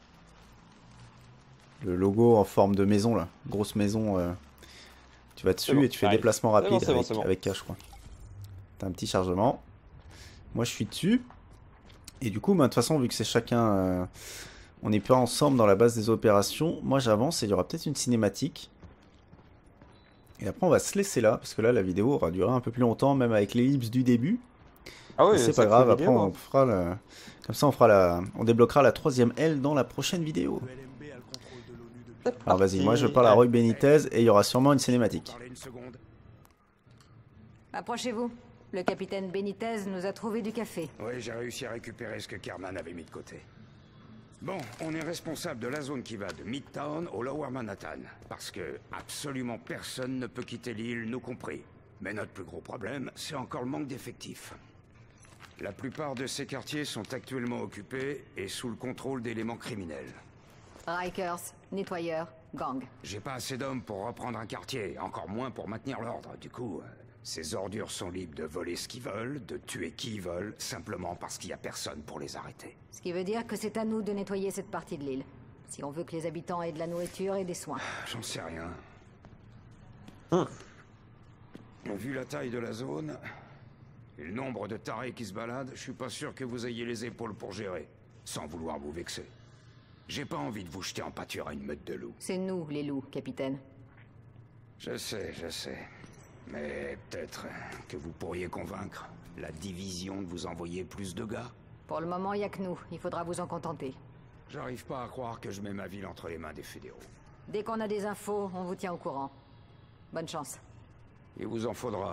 Le logo en forme de maison, là. Grosse maison. Tu vas dessus C'est bon, et tu fais j'arrive. déplacement C'est bon, rapide c'est bon, avec, c'est bon. avec K, je crois. T'as un petit chargement. Moi, je suis dessus. Et du coup, bah, de toute façon, vu que c'est chacun... on n'est pas ensemble dans la base des opérations, moi j'avance et il y aura peut-être une cinématique. Et après, on va se laisser là, parce que là, la vidéo aura duré un peu plus longtemps, même avec l'ellipse du début. Ah oui, Mais c'est pas sacrée grave, vidéo, après on hein. fera la... Comme ça, on débloquera la 3ème aile dans la prochaine vidéo. C'est Alors vas-y, parti. moi je parle à Allez. Roy Benitez et il y aura sûrement une cinématique. Parlez une seconde. Approchez-vous. Le capitaine Benitez nous a trouvé du café. Oui, j'ai réussi à récupérer ce que Kerman avait mis de côté. Bon, on est responsable de la zone qui va de Midtown au Lower Manhattan. Parce que absolument personne ne peut quitter l'île, nous compris. Mais notre plus gros problème, c'est encore le manque d'effectifs. La plupart de ces quartiers sont actuellement occupés et sous le contrôle d'éléments criminels. Rikers, nettoyeurs, gang. J'ai pas assez d'hommes pour reprendre un quartier, encore moins pour maintenir l'ordre. Du coup, ces ordures sont libres de voler ce qu'ils veulent, de tuer qui ils veulent, simplement parce qu'il y a personne pour les arrêter. Ce qui veut dire que c'est à nous de nettoyer cette partie de l'île. Si on veut que les habitants aient de la nourriture et des soins. J'en sais rien. Hum. Vu la taille de la zone et le nombre de tarés qui se baladent, je suis pas sûr que vous ayez les épaules pour gérer, sans vouloir vous vexer. J'ai pas envie de vous jeter en pâture à une meute de loups. C'est nous, les loups, capitaine. Je sais. Mais peut-être que vous pourriez convaincre la division de vous envoyer plus de gars. Pour le moment, il n'y a que nous. Il faudra vous en contenter. J'arrive pas à croire que je mets ma ville entre les mains des fédéraux. Dès qu'on a des infos, on vous tient au courant. Bonne chance. Il vous en faudra.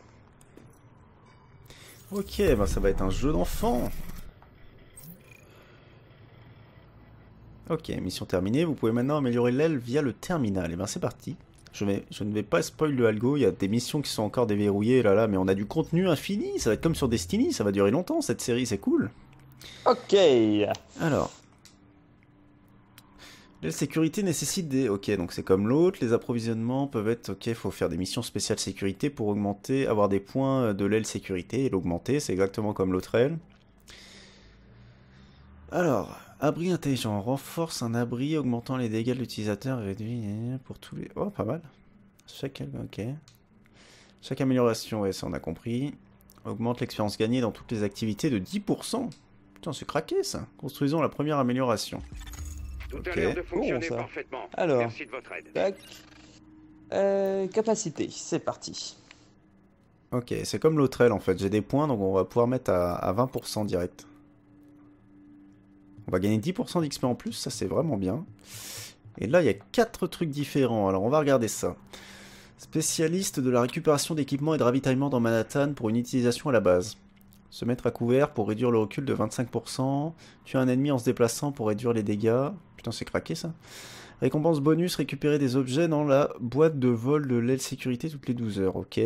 Ok, bah ça va être un jeu d'enfant. Ok, mission terminée. Vous pouvez maintenant améliorer l'aile via le terminal. Et ben c'est parti. Je ne vais pas spoil le algo. Il y a des missions qui sont encore déverrouillées là, mais on a du contenu infini. Ça va être comme sur Destiny. Ça va durer longtemps cette série. C'est cool. Ok. Alors. L'aile sécurité nécessite des... Ok, donc c'est comme l'autre. Les approvisionnements peuvent être... Ok, il faut faire des missions spéciales sécurité pour augmenter, avoir des points de l'aile sécurité et l'augmenter. C'est exactement comme l'autre aile. Alors, abri intelligent. Renforce un abri augmentant les dégâts de l'utilisateur et réduit pour tous les... Oh, pas mal. Ok. Chaque amélioration, ouais, ça on a compris. Augmente l'expérience gagnée dans toutes les activités de 10%. Putain, c'est craqué ça. Construisons la première amélioration. Tout Ok. a l'air de fonctionner Bon, ça. parfaitement. Alors. Merci de votre aide. Tac. Capacité, c'est parti. Ok, c'est comme l'autre aile en fait. J'ai des points, donc on va pouvoir mettre à 20% direct. On va gagner 10% d'XP en plus, ça c'est vraiment bien. Et là, il y a 4 trucs différents, alors on va regarder ça. Spécialiste de la récupération d'équipements et de ravitaillement dans Manhattan pour une utilisation à la base. Se mettre à couvert pour réduire le recul de 25%. Tuer un ennemi en se déplaçant pour réduire les dégâts. Putain, c'est craqué ça. Récompense bonus, récupérer des objets dans la boîte de vol de l'aile sécurité toutes les 12 heures, ok.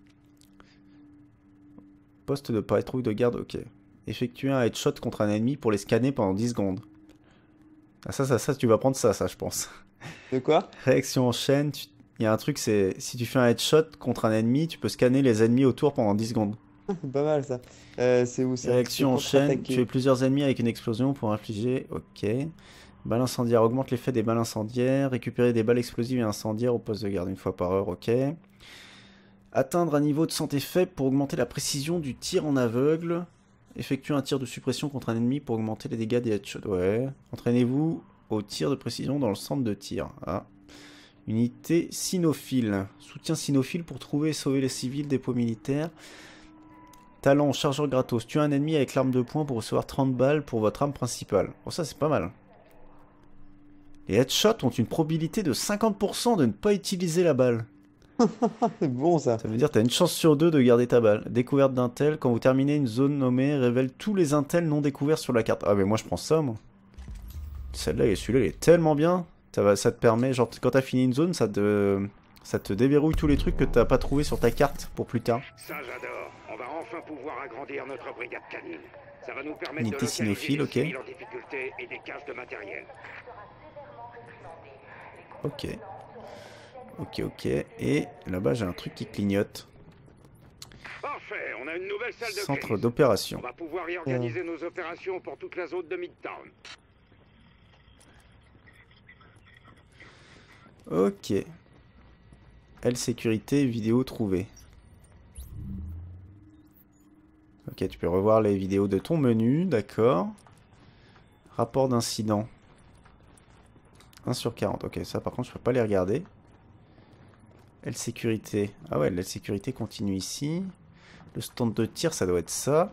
Poste de patrouille de garde, ok. Effectuer un headshot contre un ennemi pour les scanner pendant 10 secondes. Ah ça, tu vas prendre ça, je pense. De quoi? Réaction en chaîne, il y a un truc, c'est si tu fais un headshot contre un ennemi, tu peux scanner les ennemis autour pendant 10 secondes. Pas mal ça. C'est où ça? Réaction en C'est chaîne, contre-attaquer. tuer plusieurs ennemis avec une explosion pour infliger, ok. Balle incendiaire, augmente l'effet des balles incendiaires. Récupérer des balles explosives et incendiaires au poste de garde une fois par heure, ok. Atteindre un niveau de santé faible pour augmenter la précision du tir en aveugle. Effectuer un tir de suppression contre un ennemi pour augmenter les dégâts des headshots, ouais. Entraînez-vous au tir de précision dans le centre de tir. Ah. Unité cynophile. Soutien cynophile pour trouver et sauver les civils, dépôt militaire. Talent, chargeur gratos. Tuer un ennemi avec l'arme de poing pour recevoir 30 balles pour votre arme principale. Bon, ça c'est pas mal. Les headshots ont une probabilité de 50% de ne pas utiliser la balle. C'est bon ça. Ça veut dire que tu as une chance sur 2 de garder ta balle. Découverte d'intel. Quand vous terminez une zone nommée, révèle tous les intels non découverts sur la carte. Ah mais moi je prends ça moi. Celui-là il est tellement bien. Ça te permet, genre quand tu as fini une zone, ça te déverrouille tous les trucs que tu n'as pas trouvé sur ta carte pour plus tard. Ça j'adore. On va enfin pouvoir agrandir notre brigade canine. Ça va nous permettre Unité de localiser cynophile, les ok. civils en difficulté. infectés et des caches de matériel. Ok. Ok. Et là-bas, j'ai un truc qui clignote. Parfait, on a une nouvelle salle de Centre crise. d'opération. On va pouvoir réorganiser nos opérations pour toute la zone de Midtown. Ok. L sécurité, vidéo trouvée. Ok, tu peux revoir les vidéos de ton menu, d'accord. Rapport d'incident. 1 sur 40, ok, ça par contre je peux pas les regarder. L sécurité, ah ouais, L sécurité continue ici. Le stand de tir, ça doit être ça.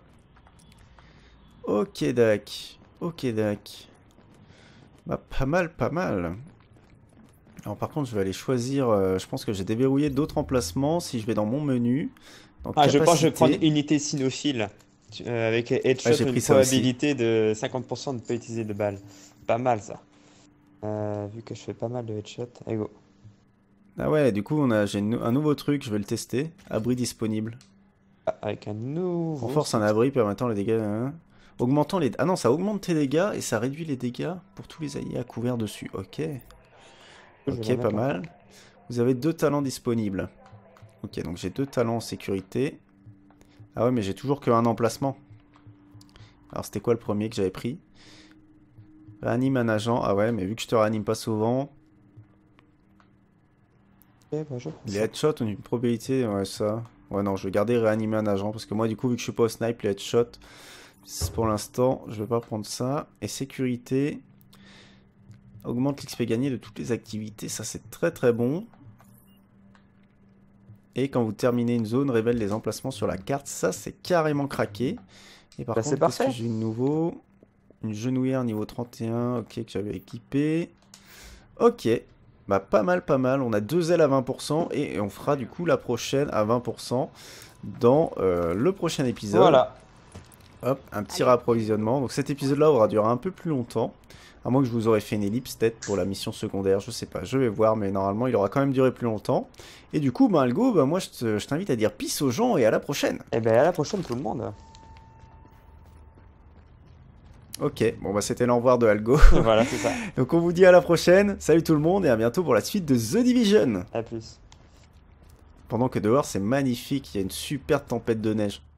Ok, dac. Ok, dac. Bah, pas mal, pas mal. Alors par contre, je vais aller choisir, je pense que j'ai déverrouillé d'autres emplacements. Si je vais dans mon menu, dans Je pense que je vais prendre capacité. unité cynophile. Avec headshot, Ouais, j'ai une pris ça aussi. probabilité de 50% de ne pas utiliser de balles. Pas mal ça. Vu que je fais pas mal de headshot. Allez go. Ah ouais, du coup, j'ai un nouveau truc, je vais le tester. Abri disponible. Avec un nouveau... Renforce un abri permettant les dégâts. Augmentant les... Ah non, ça augmente tes dégâts et ça réduit les dégâts pour tous les alliés à couvert dessus. Ok. Ok, pas mal. Vous avez 2 talents disponibles. Ok, donc j'ai 2 talents en sécurité. Ah ouais, mais j'ai toujours qu'un emplacement. Alors c'était quoi le premier que j'avais pris? Réanime un agent. Ah ouais, mais vu que je te réanime pas souvent... Les headshots ont une probabilité, ouais ça. Ouais non, je vais garder réanimer un agent parce que moi du coup vu que je suis pas au snipe, les headshots, pour l'instant je vais pas prendre ça. Et sécurité, augmente l'XP gagné de toutes les activités, ça c'est très très bon. Et quand vous terminez une zone, révèle les emplacements sur la carte, ça c'est carrément craqué. Et par contre, qu'est-ce que j'ai de nouveau? Une genouillère niveau 31, ok, que j'avais équipé. Ok. Bah pas mal, on a 2 ailes à 20% et on fera du coup la prochaine à 20% dans le prochain épisode. Voilà. Hop, un petit réapprovisionnement. Donc cet épisode là aura duré un peu plus longtemps. À moins que je vous aurais fait une ellipse peut-être pour la mission secondaire, je sais pas, je vais voir, mais normalement il aura quand même duré plus longtemps. Et du coup, bah Algo, bah, moi je t'invite à dire peace aux gens et à la prochaine. Et ben à la prochaine tout le monde. Ok, bon bah c'était l'envoi de Algo. Voilà, c'est ça. Donc on vous dit à la prochaine, salut tout le monde et à bientôt pour la suite de The Division. À plus. Pendant que dehors c'est magnifique, il y a une super tempête de neige.